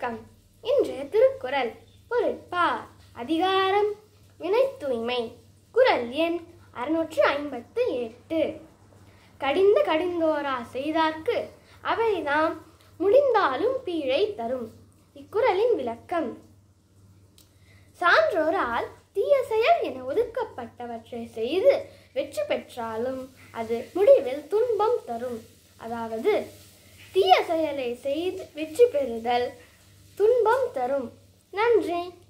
வணக்கம். இன்றைய திருக்குறள் பொருட்பார். அதிகாரம் வினை தூய்மை. குறள் எண் 658. கடிந்த கடிந்தோரா செய்தார்க்கு அவைதாம் முடிந்தாலும் பீழை தரும். இக்குறளின் விளக்கம். சான்றோரால் தீய செயல் என ஒதுக்கப்பட்டவற்றை செய்து வெற்றி பெற்றாலும் அது முடிவில் துன்பம் தரும். அதாவது தீய செயலை செய்து வெற்றி பெறுதல் துன்பம் தரும். நன்றி.